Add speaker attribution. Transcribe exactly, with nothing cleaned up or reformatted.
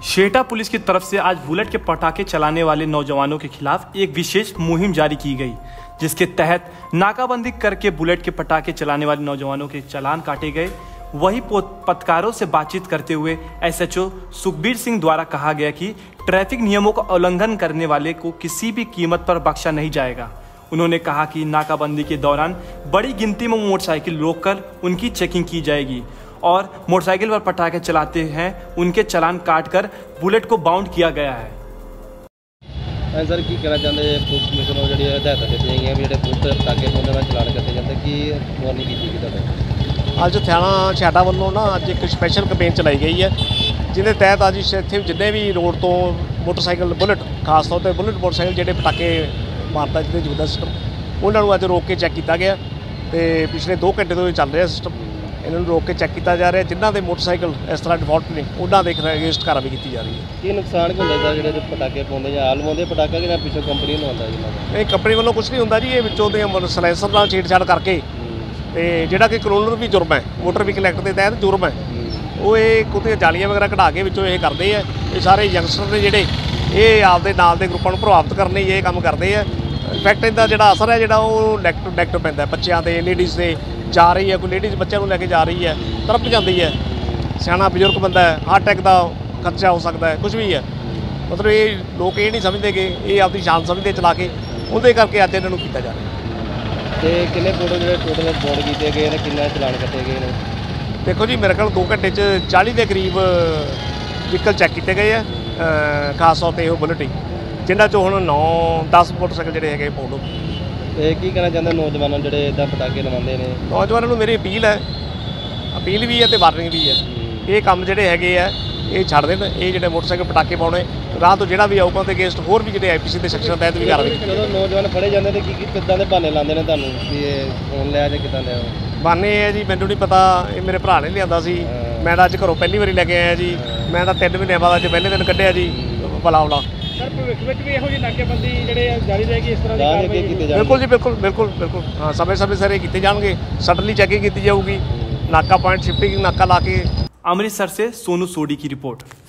Speaker 1: शेटा police की तरफ से आज बुलेट के पटाखे चलाने वाले नौजवानों के खिलाफ एक विशेष मुहिम जारी की गई, जिसके तहत नाकाबंदी करके बुलेट के पटाखे चलाने वाले नौजवानों के चालान काटे गए। वही पत्रकारों से बातचीत करते हुए एसएचओ सुखबीर सिंह द्वारा कहा गया कि ट्रैफिक नियमों का उल्लंघन करने वाले को किसी भी कीमत पर बख्शा नहीं जाएगा। उन्होंने कहा कि नाकाबंदी के दौरान बड़ी गिनती में मोटरसाइकिल रोककर उनकी चेकिंग की जाएगी और मोटरसाइकिल पर पटाखे चलाते हैं उनके चालान काटकर बुलेट को बाउंड किया गया है।
Speaker 2: सर की कहना चाहते पुलिस कमिश्नर ਨੂੰ ਜਿਹੜੀ ਹਦਾਇਤਾਂ ਦਿੱਤੀਆਂ ਗਈਆਂ ਵੀ ਜਿਹੜੇ ਬੁਲਟ ਪਟਾਕੇ ਪਾਉਂਦੇ ਨਾਲ ਚਲਾਨ ਕੱਟੇ ਜਾਂਦੇ ਕੀ ਵਾਰਨਿੰਗ ਕੀਤੀ ਗਈ ਤੁਹਾਡੇ?
Speaker 3: ਅੱਜ ਥਾਣਾ ਛਾਟਾ ਵੱਲੋਂ ਨਾ ਅੱਜ ਇੱਕ ਸਪੈਸ਼ਲ ਕੈਂਪੇਨ ਚਲਾਈ ਗਈ ਹੈ, ਜਿਹਦੇ ਤਹਿਤ ਅੱਜ ਇੱਥੇ ਜਿੰਨੇ ਵੀ ਰੋਡ ਤੋਂ ਮੋਟਰਸਾਈਕਲ ਬੁਲਟ ਖਾਸ ਤੌਰ ਤੇ ਬੁਲਟ ਮੋਟਰਸਾਈਕਲ ਜਿਹੜੇ ਪਟਾਕੇ ਮਾਰਦਾ ਜਿਹਦੇ ਜੂਦਾ ਸਿਸਟਮ ਉਹਨਾਂ ਨੂੰ ਅੱਜ ਰੋਕ ਕੇ ਚੈੱਕ ਕੀਤਾ ਗਿਆ ਤੇ ਪਿਛਲੇ ਦੋ ਘੰਟੇ ਤੋਂ ਚੱਲ ਰਿਹਾ ਸਿਸਟਮ। ਇਹਨਾਂ ਨੂੰ ਰੋਕ ਕੇ ਚੈੱਕ ਕੀਤਾ ਜਾ ਰਿਹਾ, ਜਿਨ੍ਹਾਂ ਦੇ ਮੋਟਰਸਾਈਕਲ ਇਸ ਤਰ੍ਹਾਂ ਡਿਫਾਲਟ ਨੇ ਉਹਨਾਂ ਦੇ ਅਗੇਂਸਟ ਕਾਰਵਾਈ ਕੀਤੀ ਜਾ ਰਹੀ ਹੈ।
Speaker 2: ਕੀ ਨੁਕਸਾਨ ਹੁੰਦਾ ਸਰ ਜਿਹੜੇ ਪਟਾਕੇ ਪਾਉਂਦੇ ਜਾਂ ਆਲ ਲਵਾਉਂਦੇ ਪਟਾਕਾ ਕਿ ਜਾਂ ਪਿੱਛੋਂ ਕੰਪਨੀ ਨੂੰ ਆਉਂਦਾ ਜੀ?
Speaker 3: ਇਹ ਕੰਪਨੀ ਵੱਲੋਂ ਕੁਝ ਨਹੀਂ ਹੁੰਦਾ ਜੀ, ਇਹ ਵਿੱਚੋਂ ਦੇ ਸਲੈਂਸਰ ਨਾਲ ਛੇੜਛਾੜ ਕਰਕੇ ਤੇ ਜਿਹੜਾ ਕਿ ਕਾਨੂੰਨ ਵੀ ਜੁਰਮ ਹੈ, ਮੋਟਰ ਵਹੀਕਲ ਐਕਟ ਦੇ ਤਹਿਤ ਜੁਰਮ ਹੈ, ਉਹ ਇਹ ਕੁੱਤੇ ਜਾਲੀਆਂ ਵਗੈਰਾ ਕਢਾ ਕੇ ਵਿੱਚੋਂ ਇਹ ਕਰਦੇ ਆ। ਇਹ ਸਾਰੇ ਯੰਗਸਟਰ ਨੇ ਜਿਹੜੇ ਇਹ ਆਪਦੇ ਨਾਲ ਦੇ ਗਰੁੱਪਾਂ ਨੂੰ ਪ੍ਰਭਾਵਿਤ ਕਰਨ ਲਈ ਇਹ ਕੰਮ ਕਰਦੇ ਆ। ਇਨਫੈਕਟ ਇਹਦਾ ਜਿਹੜਾ ਅਸਰ ਹੈ ਜਿਹੜਾ ਉਹ ਨੈਗੇਟਿਵ ਨੈਗੇਟਿਵ ਪੈਂਦਾ ਬੱਚਿਆਂ ਦੇ, ਲੇਡੀਜ਼ ਦੇ ਜਾ ਰਹੀ ਹੈ, ਕੋਈ ਲੇਡੀਜ਼ ਬੱਚਿਆਂ ਨੂੰ ਲੈ ਕੇ ਜਾ ਰਹੀ ਹੈ ਤਰਪ ਜਾਂਦੀ ਹੈ, ਸਿਆਣਾ ਬਜ਼ੁਰਗ ਬੰਦਾ ਹੈ, ਹਾਰਟ ਅਟੈਕ ਦਾ ਖਰਚਾ ਹੋ ਸਕਦਾ ਹੈ, ਕੁਝ ਵੀ ਹੈ। ਮਤਲਬ ਇਹ ਲੋਕ ਇਹ ਨਹੀਂ ਸਮਝਦੇ ਕਿ ਇਹ ਆਪਦੀ ਸ਼ਾਨ ਸਮਝਦੇ ਚਲਾ ਕੇ, ਉਹਦੇ ਕਰਕੇ ਅੱਜ ਇਹਨਾਂ ਨੂੰ ਕੀਤਾ ਜਾ ਰਿਹਾ।
Speaker 2: ਤੇ ਕਿੰਨੇ ਫੋਟੋ ਜਿਹੜੇ ਟੋਟਲ ਬੌਂਡ ਕੀਤੇ ਗਏ ਨੇ, ਕਿੰਨਾ ਚਲਾਨ ਕੱਟੇ ਗਏ ਨੇ?
Speaker 3: ਦੇਖੋ ਜੀ, ਮੇਰੇ ਖਿਆਲ ਦੋ ਘੰਟੇ 'ਚ ਚਾਲੀ ਦੇ ਕਰੀਬ ਵਹੀਕਲ ਚੈੱਕ ਕੀਤੇ ਗਏ ਆ, ਖਾਸ ਤੌਰ 'ਤੇ ਇਹੋ ਬੁਲਟ ਹੀ, ਜਿਨ੍ਹਾਂ 'ਚੋਂ ਹੁਣ ਨੌ ਦਸ ਮੋਟਰਸਾਈਕਲ ਜਿਹੜੇ ਹੈਗੇ ਪੌਂਡ।
Speaker 2: ਤੇ ਕੀ ਕਹਿਣਾ ਚਾਹੁੰਦੇ ਨੌਜਵਾਨਾਂ ਜਿਹੜੇ ਇੱਦਾਂ ਪਟਾਕੇ ਲਵਾਉਂਦੇ ਨੇ?
Speaker 3: ਨੌਜਵਾਨਾਂ ਨੂੰ ਮੇਰੀ ਅਪੀਲ ਹੈ, ਅਪੀਲ ਵੀ ਹੈ ਅਤੇ ਵਾਰਨਿੰਗ ਵੀ ਹੈ। ਇਹ ਕੰਮ ਜਿਹੜੇ ਹੈਗੇ ਆ ਇਹ ਛੱਡ ਦੇਣ। ਇਹ ਜਿਹੜੇ ਮੋਟਰਸਾਈਕਲ ਪਟਾਕੇ ਪਾਉਣੇ ਰਾਹ ਤੋਂ ਜਿਹੜਾ ਵੀ ਆਊਗਾ ਉਹਦੇ ਅਗੇਂਸਟ ਹੋਰ ਵੀ ਜਿਹੜੇ ਆਈ ਪੀ ਸੀ ਦੇ ਸੈਕਸ਼ਨ ਤਹਿਤ ਵੀ ਕਾਰਵਾਈ।
Speaker 2: ਜਦੋਂ ਨੌਜਵਾਨ ਫੜੇ ਜਾਂਦੇ ਤੇ ਕੀ ਕੀ ਕਿੱਦਾਂ ਦੇ ਬਹਾਨੇ ਲਾਉਂਦੇ ਨੇ ਤੁਹਾਨੂੰ ਵੀ ਇਹ ਫੋਨ ਲਿਆ ਜਾਂ ਕਿੱਦਾਂ ਲਿਆ?
Speaker 3: ਬਹਾਨੇ ਹੈ ਜੀ, ਮੈਨੂੰ ਨਹੀਂ ਪਤਾ, ਇਹ ਮੇਰੇ ਭਰਾ ਨੇ ਲਿਆਂਦਾ ਸੀ। ਮੈਂ ਤਾਂ ਅੱਜ ਘਰੋਂ ਪਹਿਲੀ ਵਾਰੀ ਲੈ ਕੇ ਆਇਆ ਜੀ। ਮੈਂ ਤਾਂ ਤਿੰਨ ਮਹੀਨਿਆਂ ਬਾਅਦ ਅੱਜ ਪਹਿਲੇ ਦਿਨ ਕੱਢਿਆ ਜੀ ਬਲਾ ਬਲਾ।
Speaker 4: ਸਰ ਭਵਿੱਖ ਵਿੱਚ ਵੀ ਇਹੋ ਜਿਹੀ ਨਾਕੇਬੰਦੀ ਜਿਹੜੇ ਜਾਰੀ ਰਹੇਗੀ ਇਸ ਤਰ੍ਹਾਂ ਦੀ ਕਾਰਵਾਈ
Speaker 2: ਕੀਤੀ ਜਾਵੇ?
Speaker 3: ਬਿਲਕੁਲ ਜੀ, ਬਿਲਕੁਲ ਬਿਲਕੁਲ ਬਿਲਕੁਲ ਹਾਂ, ਸਮੇਂ ਸਮੇਂ ਸਿਰ ਇਹ ਕੀਤੇ ਜਾਣਗੇ। ਸਡਨਲੀ ਚੈਕਿੰਗ ਕੀਤੀ ਜਾਊਗੀ, ਨਾਕਾ ਪੁਆਇੰਟ ਸ਼ਿਫਟਿੰਗ ਨਾਕਾ ਲਾ ਕੇ।
Speaker 1: अमृतसर से सोनू सोडी की रिपोर्ट।